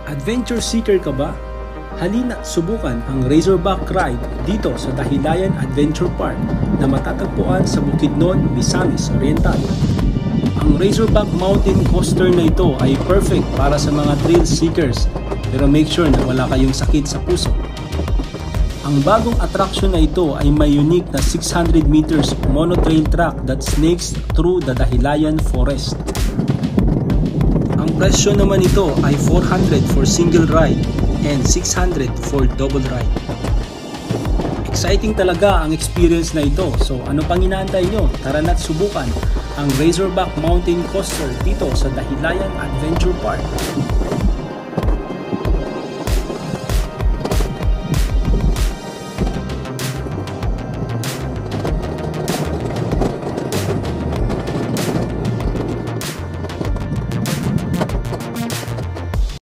Adventure seeker ka ba? Halina subukan ang Razorback Ride dito sa Dahilayan Adventure Park na matatagpuan sa Bukidnon, Misamis Oriental. Ang Razorback Mountain Coaster na ito ay perfect para sa mga thrill seekers, pero make sure na wala kayong sakit sa puso. Ang bagong attraction na ito ay may unique na 600 meters monotrail track that snakes through the Dahilayan Forest. Ang presyo naman ito ay 400 for single ride and 600 for double ride. Exciting talaga ang experience na ito, so ano pang inaantay nyo? Tara na't subukan ang Razorback Mountain Coaster dito sa Dahilayan Adventure Park.